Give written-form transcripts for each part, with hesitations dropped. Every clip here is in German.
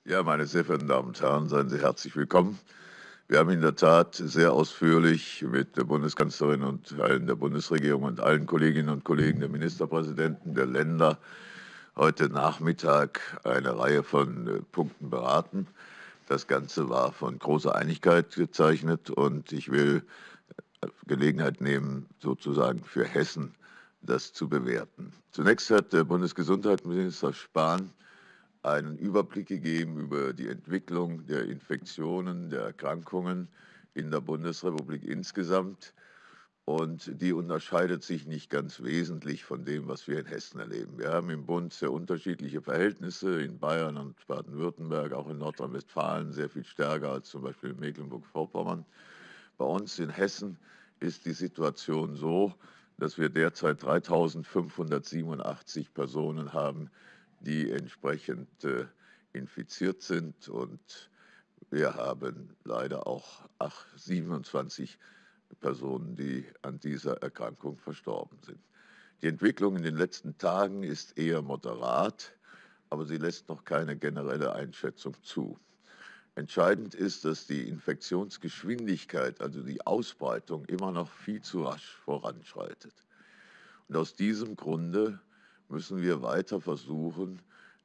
Ja, meine sehr verehrten Damen und Herren, seien Sie herzlich willkommen. Wir haben in der Tat sehr ausführlich mit der Bundeskanzlerin und Teilen der Bundesregierung und allen Kolleginnen und Kollegen der Ministerpräsidenten der Länder heute Nachmittag eine Reihe von Punkten beraten. Das Ganze war von großer Einigkeit gezeichnet und ich will Gelegenheit nehmen, sozusagen für Hessen das zu bewerten. Zunächst hat der Bundesgesundheitsminister Spahn einen Überblick gegeben über die Entwicklung der Infektionen, der Erkrankungen in der Bundesrepublik insgesamt. Und die unterscheidet sich nicht ganz wesentlich von dem, was wir in Hessen erleben. Wir haben im Bund sehr unterschiedliche Verhältnisse, in Bayern und Baden-Württemberg, auch in Nordrhein-Westfalen sehr viel stärker als zum Beispiel in Mecklenburg-Vorpommern. Bei uns in Hessen ist die Situation so, dass wir derzeit 3.587 Personen haben, die entsprechend infiziert sind. Und wir haben leider auch 27 Personen, die an dieser Erkrankung verstorben sind. Die Entwicklung in den letzten Tagen ist eher moderat, aber sie lässt noch keine generelle Einschätzung zu. Entscheidend ist, dass die Infektionsgeschwindigkeit, also die Ausbreitung, immer noch viel zu rasch voranschreitet. Und aus diesem Grunde müssen wir weiter versuchen,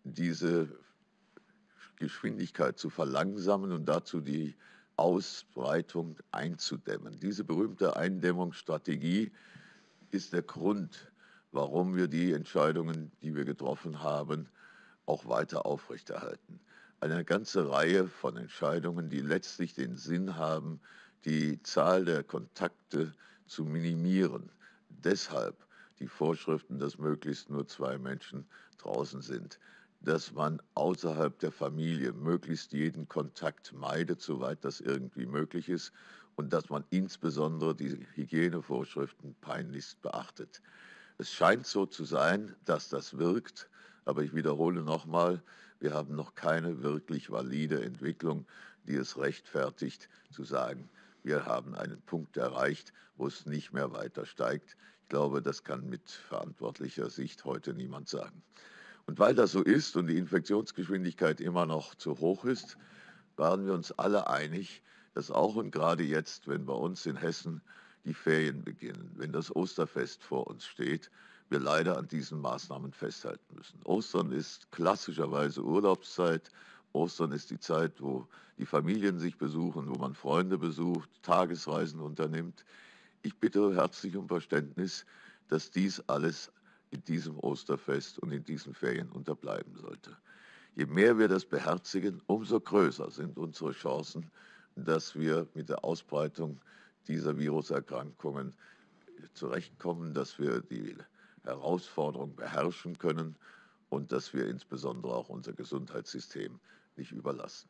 diese Geschwindigkeit zu verlangsamen und dazu die Ausbreitung einzudämmen. Diese berühmte Eindämmungsstrategie ist der Grund, warum wir die Entscheidungen, die wir getroffen haben, auch weiter aufrechterhalten. Eine ganze Reihe von Entscheidungen, die letztlich den Sinn haben, die Zahl der Kontakte zu minimieren. Deshalb die Vorschriften, dass möglichst nur 2 Menschen draußen sind, dass man außerhalb der Familie möglichst jeden Kontakt meidet, soweit das irgendwie möglich ist, und dass man insbesondere die Hygienevorschriften peinlichst beachtet. Es scheint so zu sein, dass das wirkt, aber ich wiederhole nochmal, wir haben noch keine wirklich valide Entwicklung, die es rechtfertigt, zu sagen, wir haben einen Punkt erreicht, wo es nicht mehr weiter steigt. Ich glaube, das kann mit verantwortlicher Sicht heute niemand sagen. Und weil das so ist und die Infektionsgeschwindigkeit immer noch zu hoch ist, waren wir uns alle einig, dass auch und gerade jetzt, wenn bei uns in Hessen die Ferien beginnen, wenn das Osterfest vor uns steht, wir leider an diesen Maßnahmen festhalten müssen. Ostern ist klassischerweise Urlaubszeit. Ostern ist die Zeit, wo die Familien sich besuchen, wo man Freunde besucht, Tagesreisen unternimmt. Ich bitte herzlich um Verständnis, dass dies alles in diesem Osterfest und in diesen Ferien unterbleiben sollte. Je mehr wir das beherzigen, umso größer sind unsere Chancen, dass wir mit der Ausbreitung dieser Viruserkrankungen zurechtkommen, dass wir die Herausforderung beherrschen können und dass wir insbesondere auch unser Gesundheitssystem nicht überlasten.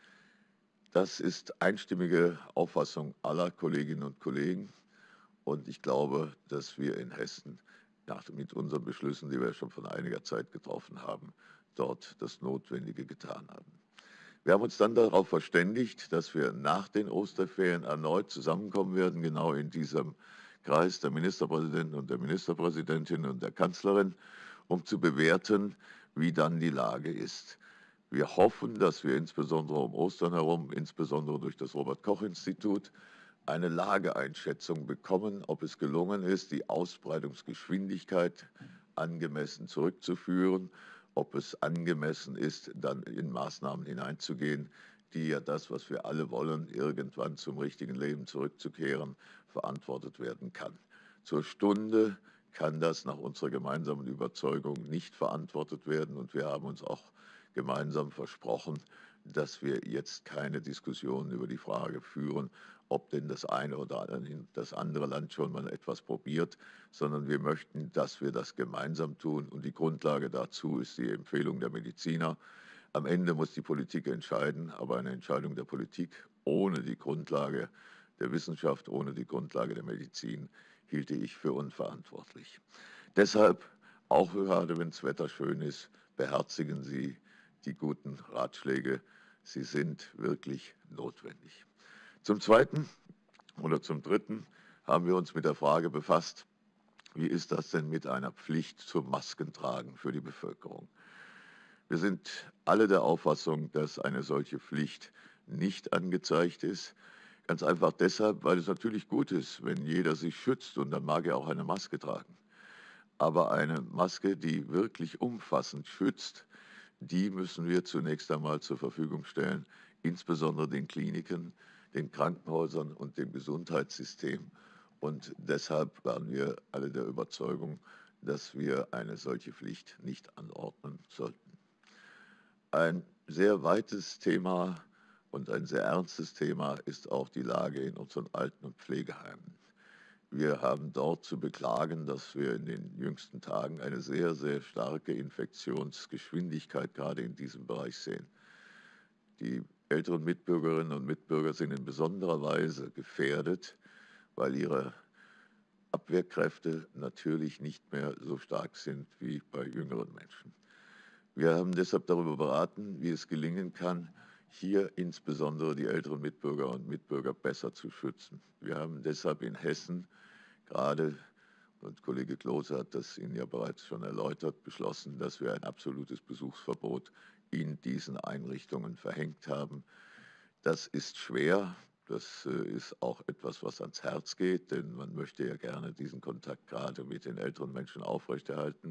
Das ist einstimmige Auffassung aller Kolleginnen und Kollegen. Und ich glaube, dass wir in Hessen mit unseren Beschlüssen, die wir schon vor einiger Zeit getroffen haben, dort das Notwendige getan haben. Wir haben uns dann darauf verständigt, dass wir nach den Osterferien erneut zusammenkommen werden, genau in diesem Kreis der Ministerpräsidenten und der Ministerpräsidentin und der Kanzlerin, um zu bewerten, wie dann die Lage ist. Wir hoffen, dass wir insbesondere um Ostern herum, insbesondere durch das Robert-Koch-Institut, eine Lageeinschätzung bekommen, ob es gelungen ist, die Ausbreitungsgeschwindigkeit angemessen zurückzuführen, ob es angemessen ist, dann in Maßnahmen hineinzugehen, die ja das, was wir alle wollen, irgendwann zum richtigen Leben zurückzukehren, verantwortet werden kann. Zur Stunde kann das nach unserer gemeinsamen Überzeugung nicht verantwortet werden und wir haben uns auch gemeinsam versprochen, dass wir jetzt keine Diskussion über die Frage führen, ob denn das eine oder das andere Land schon mal etwas probiert, sondern wir möchten, dass wir das gemeinsam tun. Und die Grundlage dazu ist die Empfehlung der Mediziner. Am Ende muss die Politik entscheiden, aber eine Entscheidung der Politik ohne die Grundlage der Wissenschaft, ohne die Grundlage der Medizin, hielte ich für unverantwortlich. Deshalb, auch gerade wenn das Wetter schön ist, beherzigen Sie die guten Ratschläge. Sie sind wirklich notwendig. Zum Zweiten oder zum Dritten haben wir uns mit der Frage befasst, wie ist das denn mit einer Pflicht zum Maskentragen für die Bevölkerung? Wir sind alle der Auffassung, dass eine solche Pflicht nicht angezeigt ist. Ganz einfach deshalb, weil es natürlich gut ist, wenn jeder sich schützt und dann mag er auch eine Maske tragen. Aber eine Maske, die wirklich umfassend schützt, die müssen wir zunächst einmal zur Verfügung stellen, insbesondere den Kliniken, den Krankenhäusern und dem Gesundheitssystem. Und deshalb waren wir alle der Überzeugung, dass wir eine solche Pflicht nicht anordnen sollten. Ein sehr weites Thema und ein sehr ernstes Thema ist auch die Lage in unseren Alten- und Pflegeheimen. Wir haben dort zu beklagen, dass wir in den jüngsten Tagen eine sehr, sehr starke Infektionsgeschwindigkeit gerade in diesem Bereich sehen. Die älteren Mitbürgerinnen und Mitbürger sind in besonderer Weise gefährdet, weil ihre Abwehrkräfte natürlich nicht mehr so stark sind wie bei jüngeren Menschen. Wir haben deshalb darüber beraten, wie es gelingen kann, hier insbesondere die älteren Mitbürger und Mitbürger besser zu schützen. Wir haben deshalb in Hessen gerade, und Kollege Klose hat das Ihnen ja bereits schon erläutert, beschlossen, dass wir ein absolutes Besuchsverbot in diesen Einrichtungen verhängt haben. Das ist schwer. Das ist auch etwas, was ans Herz geht, denn man möchte ja gerne diesen Kontakt gerade mit den älteren Menschen aufrechterhalten.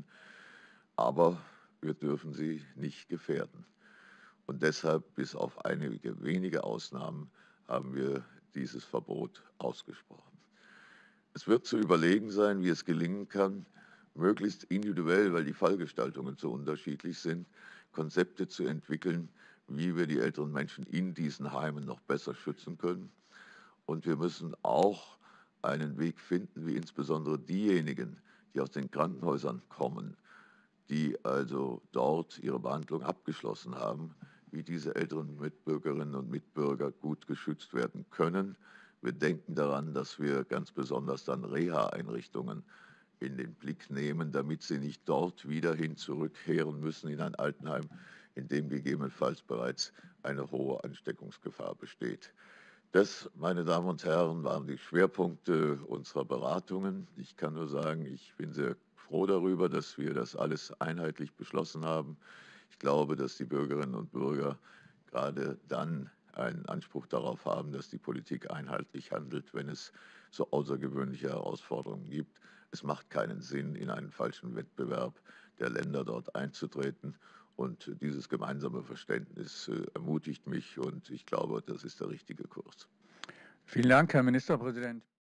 Aber wir dürfen sie nicht gefährden. Und deshalb, bis auf einige wenige Ausnahmen, haben wir dieses Verbot ausgesprochen. Es wird zu überlegen sein, wie es gelingen kann, möglichst individuell, weil die Fallgestaltungen so unterschiedlich sind, Konzepte zu entwickeln, wie wir die älteren Menschen in diesen Heimen noch besser schützen können. Und wir müssen auch einen Weg finden, wie insbesondere diejenigen, die aus den Krankenhäusern kommen, die also dort ihre Behandlung abgeschlossen haben, wie diese älteren Mitbürgerinnen und Mitbürger gut geschützt werden können. Wir denken daran, dass wir ganz besonders dann Reha-Einrichtungen in den Blick nehmen, damit sie nicht dort wieder hin zurückkehren müssen in ein Altenheim, in dem gegebenenfalls bereits eine hohe Ansteckungsgefahr besteht. Das, meine Damen und Herren, waren die Schwerpunkte unserer Beratungen. Ich kann nur sagen, ich bin sehr froh darüber, dass wir das alles einheitlich beschlossen haben. Ich glaube, dass die Bürgerinnen und Bürger gerade dann einen Anspruch darauf haben, dass die Politik einheitlich handelt, wenn es so außergewöhnliche Herausforderungen gibt. Es macht keinen Sinn, in einen falschen Wettbewerb der Länder dort einzutreten. Und dieses gemeinsame Verständnis ermutigt mich und ich glaube, das ist der richtige Kurs. Vielen Dank, Herr Ministerpräsident.